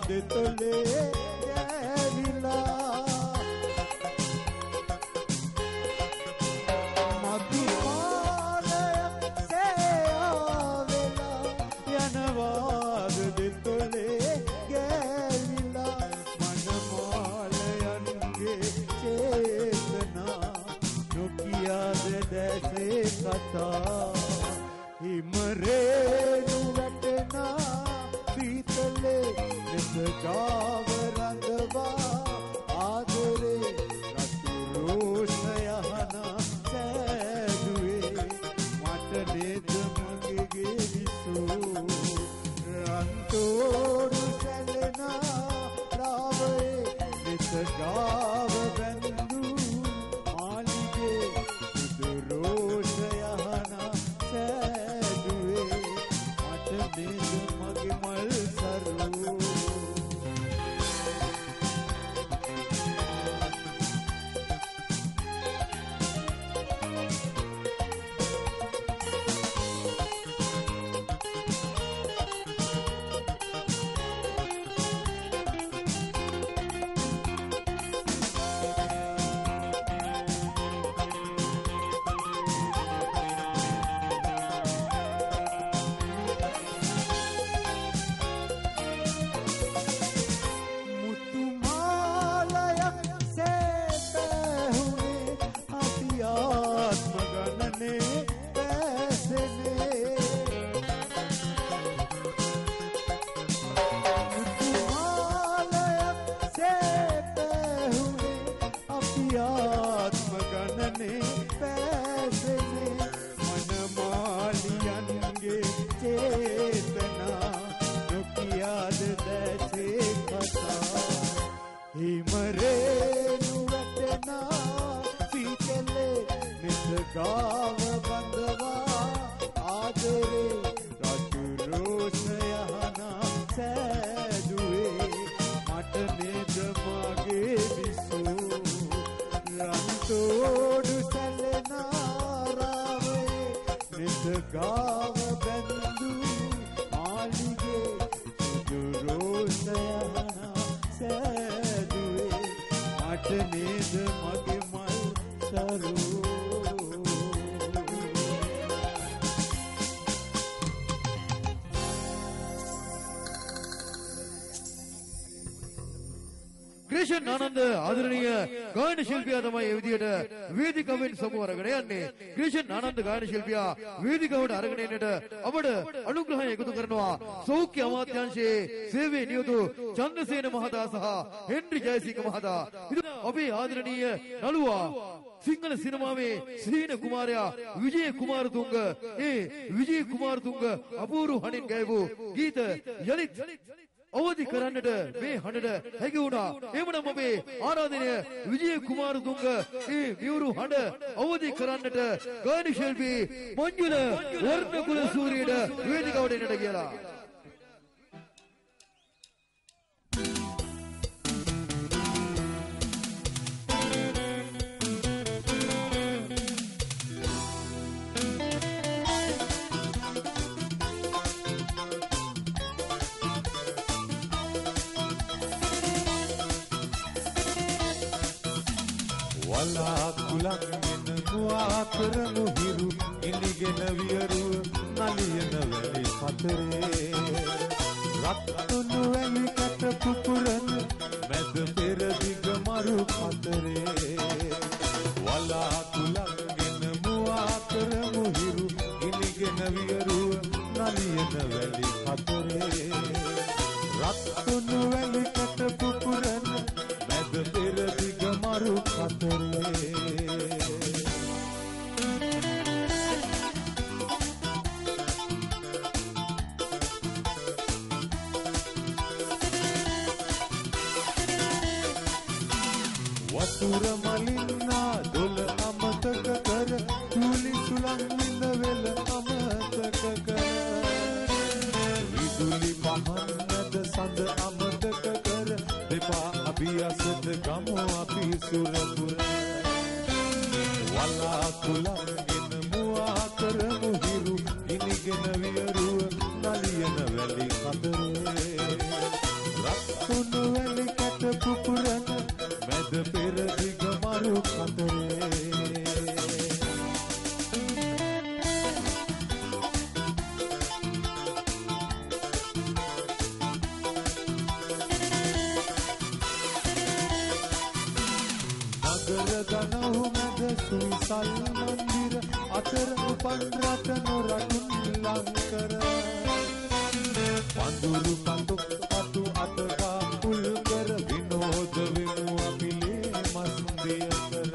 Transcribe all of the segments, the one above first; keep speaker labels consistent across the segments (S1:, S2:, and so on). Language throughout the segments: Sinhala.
S1: දෙතොලේ ගෑවිලා මధుපාලයක් සෑවෙලා යනවාද දෙතොලේ ගෑවිලා මනමාලයන්ගේ චේතනා නොකියාද දැසේ කතා හිමරේනු වැටෙනා පීතලේ නිසගාව රඳවා ආදරේ රතු රෝෂ යහන සෑදුවේ මට නේද මගේ විසූ රන්තෝරු සැලෙනා රාවයේ නිසගාව බැඳු මාලිගේ සුදු රෝෂ යහන සෑදුවේ මට නේද මගේ මල් සරු ගාව බඳවා ආදරේ රතු රෝෂ යහන සෑදුවේ මට නේද මගේ විසූ රන්තෝඩු සැලෙනා රාවයේ නිත ගාව බැඳු මාලිගේ සුදු රෝෂ යහන සෑදුවේ මට නේද මගේ මල් සරු
S2: ක්‍රිෂන් ආනන්ද ආදරණීය ගායන ශිල්පියා තමයි මේ විදිහට වේදිකාවෙන් සමු අරගෙන යන්නේ. ක්‍රිෂන් ආනන්ද ගායන ශිල්පියා වේදිකාවට අරගෙන එන්නට අපට අනුග්‍රහය එකතු කරනවා සෞඛ්‍ය අමාත්‍යාංශයේ සේවයේ නියුතු චන්ද්‍රසේන මහතා සහ හෙන්රි ජයසිංහ මහතා. අපේ ආදරණීය නළුවා සිංහල සිනමාවේ සීන කුමාරයා විජය කුමාරතුංග විජය කුමාරතුංග අපූර්ව හඬින් ගැයූ ගීත යලිත් අවදි කරන්නට මේ හඬට හැකි වුණා. එමනම් අපේ ආරාධනය විජය කුමාරතුංග මියුරු හඬ අවදි කරන්නට ගායන ශිල්පී මංජුල වර්ණකුල සූරියට වේදිකාවට එන්නට කියලා.
S3: කුලන්ගෙන මුවා කරනු හිරු ඉනිගෙන වියරුව නලියන වැලි පතරේ රත්තුණු වැලි කට පුපුරන මැද පෙර දිග මරු පතරේ වලා කුලන්ගෙන මුවා කරනු හිරු ඉනිගෙන වියරුව නලියන වැලි පතරේ රත්තුණු වැලි කට පුපුරන මැද පෙර දිග මරු පතරේ වතුර මලින්නා දොල අමතක කර තුලි සුලං විඳ වෙල අමතක කර විදුලි පහන්නද සඳ අමතක කර දෙපා අභියසත ගමු අපි සුරපුර වලා කුලන්ගෙන මුවා කරමු හිරු ඉනිගෙන වියරුව නලියන වැලි කතරේ දනහු මැද සුවිසල් මන්දිර අතර උපන් රටන රටුන් ලංකර වඳුරු කඳුක් අතු අතගා පුල් කර විනෝද විමු අපිලේ මස්දිය කර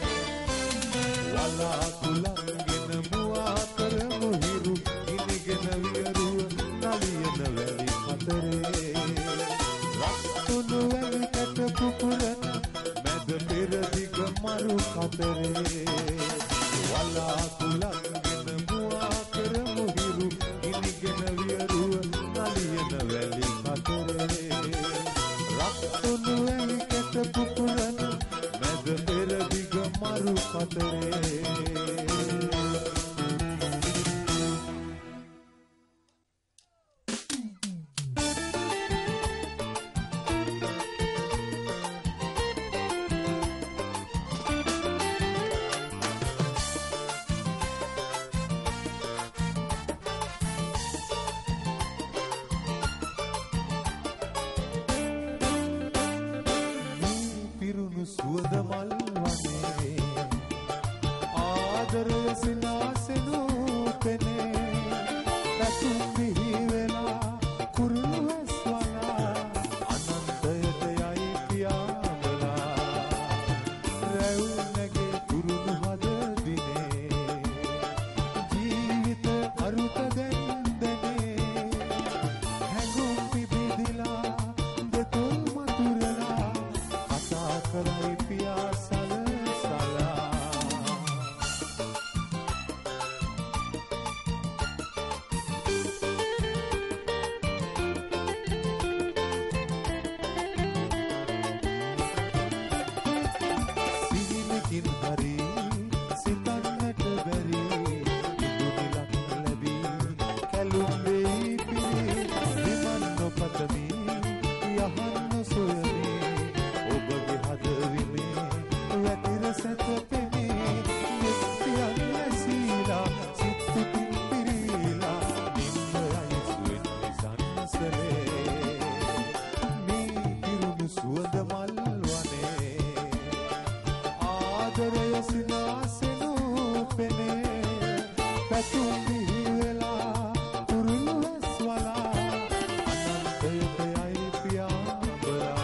S3: වලා කුලංගෙන මුවා කරමු හිරු ඉනිගෙන විරුව නලියන වැලි අතරේ රක්තුණු වැලි කැට පුපුරන මැද පෙරදිග මරු කතරේ වලා කුලංගෙන මුවා කරමු හිරු ඉනිගෙන විරුව නලියන වැලි අතරේ රක්තුණු වැලි කැට පුපුරන මැද පෙරදිග මරු කතරේ සුවඳ මල් වනේ ආදරය සිනාසෙනු පෙනේ රතුම් බිහි වෙලා කුරුළු ඇස්වලා අනන්තයට යයි පියාඹලා රැව් නැගේ කුරුළු හද දිනේ ජීවිත අරුත දැන්දනේ හැඟුම් පිබිදිලා දෙතොල් මතුරලා කරයි පියා සලසලා සිහිනකින් හරි සිතන්නට බැරි ඉදුනිලක් ලැබී කැලුම් දෙයි පිරි විමන් නොපතමි යහන්න සොයමි ඔබගේ හදවිමේ වැතිර සැතපෙනේ නිත්‍යයන් ඇසීලා සිත්තුකින් පිරීලා නිම්මයයි සුවෙන් නිසන්නසලේ මේ පිරුණු සුවඳ මල් වනේ ආදරය සිනාසෙනු පෙනේ පැතුම් බිහි වෙලා කුරුළු ඇස්වලා අනන්තයට යයි පියාඹලා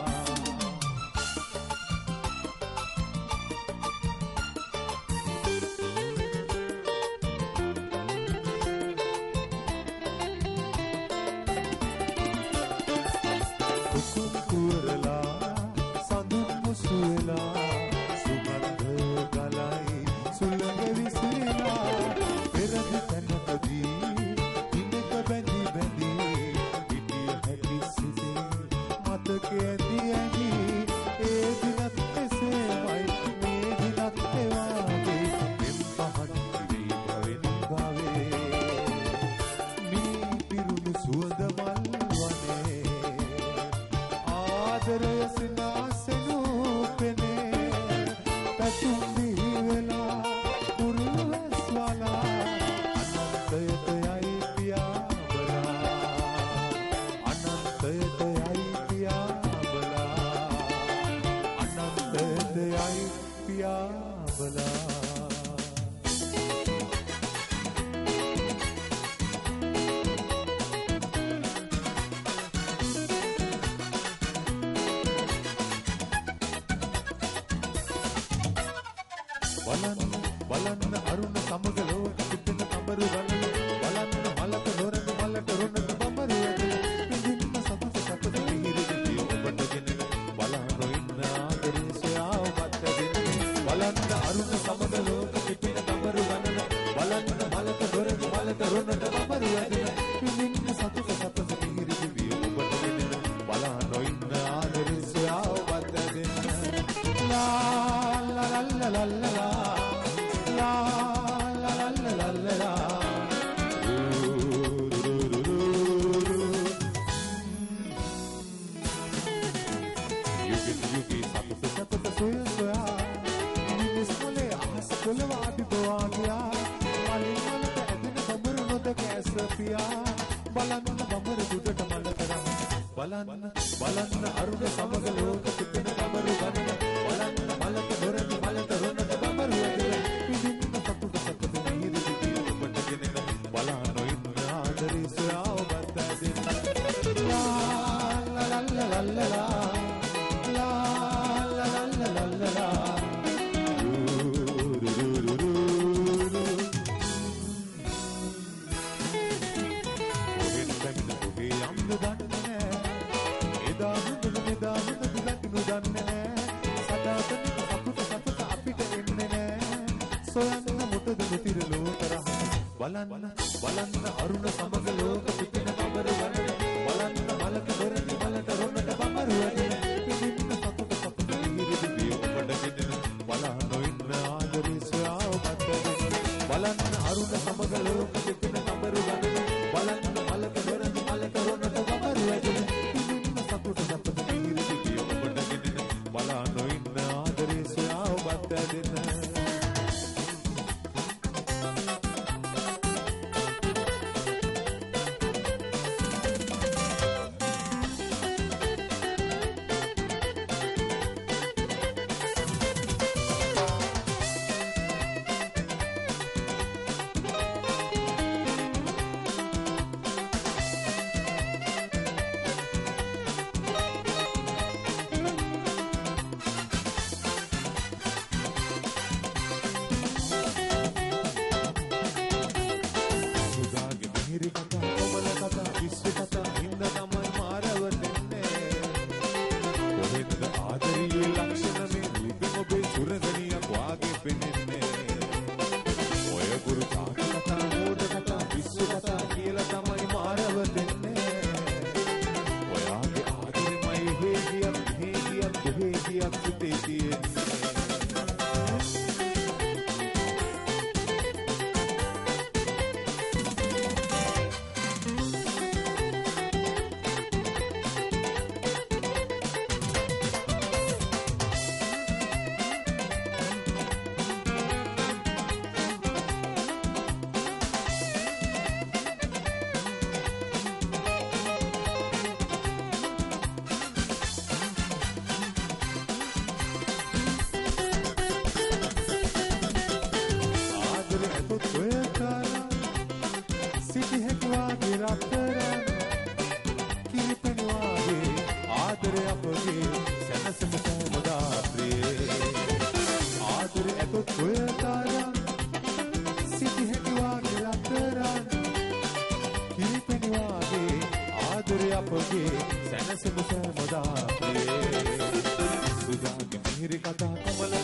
S3: කුරලා සඳුන් මුසුවෙලා සුගන්ධ ගලයි සුළඟ විසිරලා පෙරදි තැනකදී ඉන්නක බැඳි බැඳි පිටිය හැටි සිටි මතක ඇඳි ඇඳි ඒ දිනත් එසේමයි මේ දිනත් එවාගේ මෙම් පහන් කිවී ගවෙන් ගාවේ මේ පිරුණු සුවඳ මල් වනේ ආදරය සිනාසෙනු පෙනේ පැතුම් බිහි වෙලා කුරුළු ඇස්වලා අනන්තයට යයි පියාඹලා අනන්තයට යයි පියාඹලා අනන්තයට යයි පියාඹලා බලන්න අරුණ සමග ලෝක පිටින කඹරු ගලන බලන්න මලක නොරන මලක රොනක බඹරු ඇදෙන පිටින්න සතුට සතුට පිහිරි ඔබට ගෙනෙන බලන්න ඉන්න ආදරේ සොයාවත් දෙන්නේ බලන්න අරුණ සමග ලෝක පිටින කඹරු ගලන බලන්න මලක නොරන මලක රොනක බඹරු ඇදෙන පිටින්න සතුට සතුට පිහිරි ඔබට ගෙනෙන බලන්න ඉන්න ආදරේ සොයාවත් දෙන්නේ ලා ලා ලා ලා ලා la la la la la la la yugi sapata soya soya minis mole ahas kolwa abi boa gaya malin malata edena bambaru noda kaisa piya balanna bambaru dudata malakara balanna aruna samaga loka pitena bambaru ganna balanna malaka dorana දකින්න දන්නේ නෑ එදා හොඳද මෙදා හොඳද දකින්න දන්නේ නෑ සදාතනික සතුට අපිට එන්නේ නෑ සොයන්න මුටද මෙතිරලෝ තරහ බලන්න අරුණ සමග ලෝක පිටින කබර වලට බලන්න මලක දොරටි මලට රොන්නට බමරු වදින පිටින්න සතුට පිහිරි දිය ඔබට ගෙදෙන බලන්න ඉන්න ආදරේ සොයාව බද්දගෙන බලන්න අරුණ සමග ලෝක පිටින කබර වලට බලන්න මලක දොරටි මලට රොන්නට බමරු වදින පිටින්න සතුට පිහිරි දිය ඔබට ගෙදෙන බලන්න ඉන්න ආදරේ සොයාව බද්දගෙන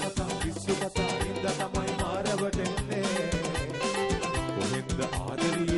S3: ආදරිය